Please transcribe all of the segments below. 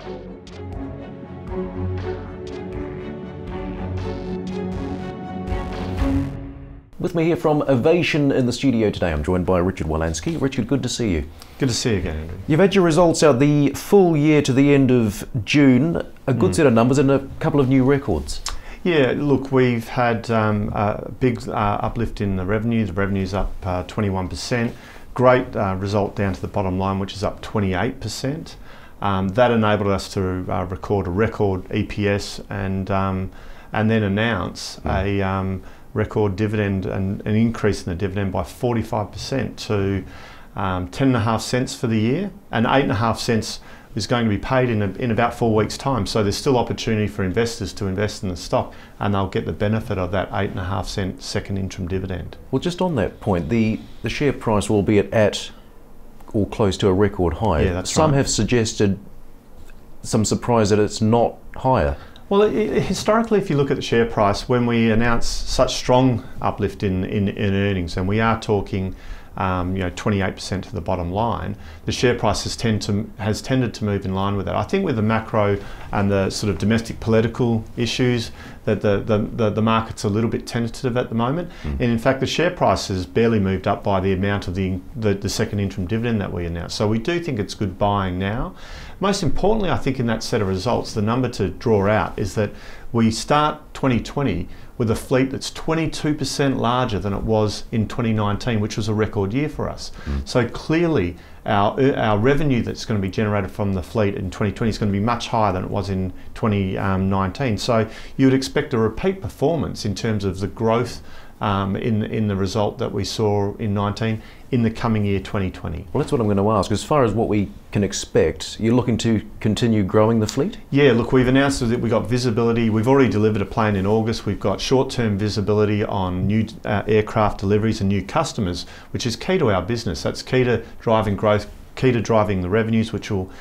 With me here from Avation in the studio today, I'm joined by Richard Wolanski. Richard, good to see you. Good to see you again, Andrew. You've had your results out the full year to the end of June. A good set of numbers and a couple of new records. Yeah, look, we've had a big uplift in the revenue. The revenue's up 21%. Great result down to the bottom line, which is up 28%. That enabled us to record a record EPS and then announce a record dividend and an increase in the dividend by 45% to 10.5 cents for the year, and 8.5 cents is going to be paid in about 4 weeks' time. So there's still opportunity for investors to invest in the stock, and they'll get the benefit of that 8.5 cent second interim dividend. Well, just on that point, the share price will be at or close to a record high. Yeah, that's Some right. have suggested some surprise that it's not higher. Well, historically, if you look at the share price, when we announce such strong uplift in earnings, and we are talking 28% to the bottom line, the share price has tended to move in line with that. I think with the macro and the sort of domestic political issues, that the market's a little bit tentative at the moment. And in fact, the share price has barely moved up by the amount of the second interim dividend that we announced. So we do think it's good buying now. Most importantly, I think in that set of results, the number to draw out is that we start 2020 with a fleet that's 22% larger than it was in 2019, which was a record year for us. So clearly, our revenue that's going to be generated from the fleet in 2020 is going to be much higher than it was in 2019. So you would expect a repeat performance in terms of the growth in the result that we saw in 19 in the coming year 2020. Well, that's what I'm going to ask. As far as what we can expect, you're looking to continue growing the fleet? Yeah, look, we've announced that we've got visibility. We've already delivered a plane in August. We've got short-term visibility on new aircraft deliveries and new customers, which is key to our business. That's key to driving growth, key to driving the revenues, which will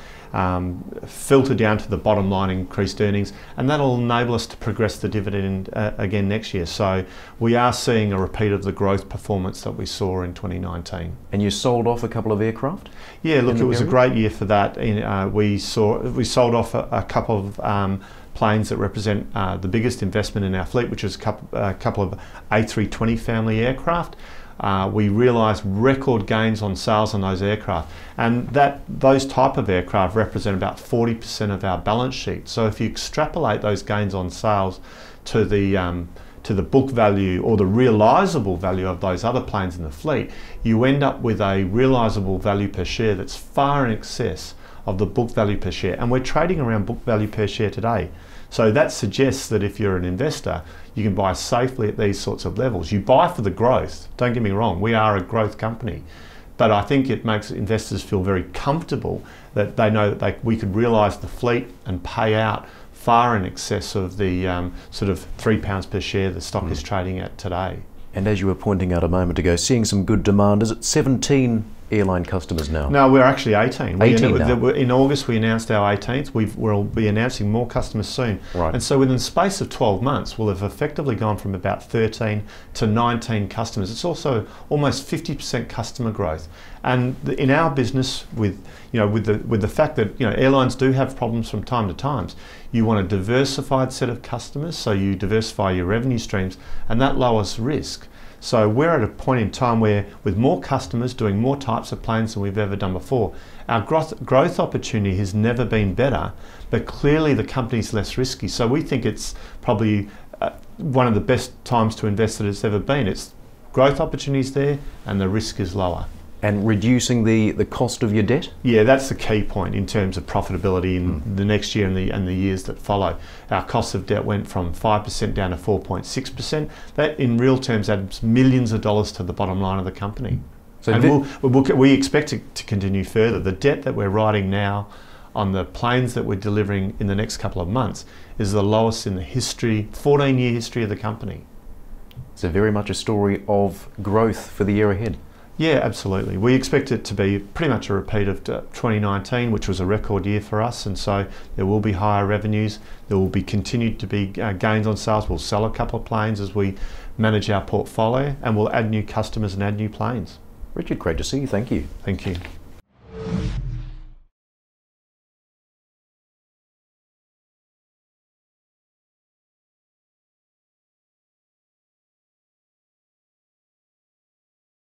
filter down to the bottom line, increased earnings, and that'll enable us to progress the dividend again next year. So we are seeing a repeat of the growth performance that we saw in 2019. And you sold off a couple of aircraft? Yeah, look, it was a great year for that. We sold off a couple of planes that represent the biggest investment in our fleet, which is a couple of A320 family aircraft. We realised record gains on sales on those aircraft, and those type of aircraft represent about 40% of our balance sheet. So if you extrapolate those gains on sales to the book value or the realisable value of those other planes in the fleet, you end up with a realisable value per share that's far in excess of the book value per share, and we're trading around book value per share today. So that suggests that if you're an investor, you can buy safely at these sorts of levels. You buy for the growth, don't get me wrong, we are a growth company, but I think it makes investors feel very comfortable that they know that we could realise the fleet and pay out far in excess of the sort of £3 per share the stock is trading at today. And as you were pointing out a moment ago, seeing some good demand. Is it 17 airline customers now? No, we're actually 18. 18 now. In August we announced our 18th. We'll be announcing more customers soon. Right. And so within the space of 12 months we'll have effectively gone from about 13 to 19 customers. It's also almost 50% customer growth. And in our business, with the fact that airlines do have problems from time to time, you want a diversified set of customers, so you diversify your revenue streams, and that lowers risk. So we're at a point in time where, with more customers doing more types of planes than we've ever done before, our growth opportunity has never been better, but clearly the company's less risky. So we think it's probably one of the best times to invest that it's ever been. It's growth opportunities there and the risk is lower. And reducing the cost of your debt? Yeah, that's the key point in terms of profitability in the next year and the years that follow. Our cost of debt went from 5% down to 4.6%. That in real terms adds millions of dollars to the bottom line of the company. So we expect it to continue further. The debt that we're writing now on the planes that we're delivering in the next couple of months is the lowest in the 14-year history of the company. So very much a story of growth for the year ahead. Yeah, absolutely. We expect it to be pretty much a repeat of 2019, which was a record year for us, and so there will be higher revenues. There will be continued to be gains on sales. We'll sell a couple of planes as we manage our portfolio, and we'll add new customers and add new planes. Richard, great to see you. Thank you. Thank you.